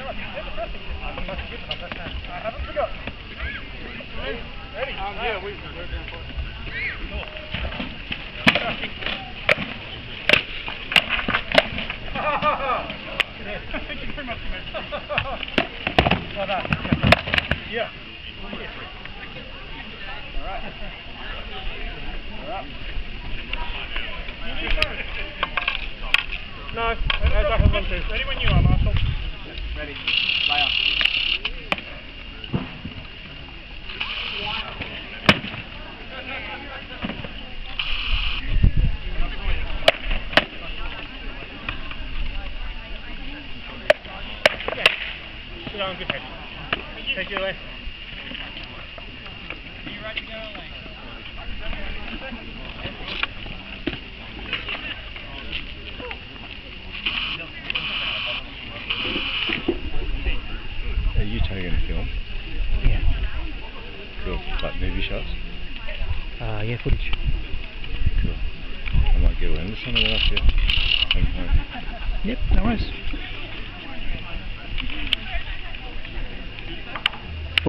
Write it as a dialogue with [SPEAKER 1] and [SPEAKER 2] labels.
[SPEAKER 1] haven't forgotten. Ready? Yeah, we're down for it. Thank you very much, mate. Well done. Yeah. All right. No, that's up on 1-2. Ready when you are, Marshall. Ready. Lay up. Good on, good head. Thank you, Lee. Are you ready to go, Lee?
[SPEAKER 2] Are you taking a film?
[SPEAKER 3] Yeah.
[SPEAKER 2] Cool. Like movie shots?
[SPEAKER 3] Yeah, footage.
[SPEAKER 2] Cool. I might get around to some of that after.
[SPEAKER 3] Yep, no worries.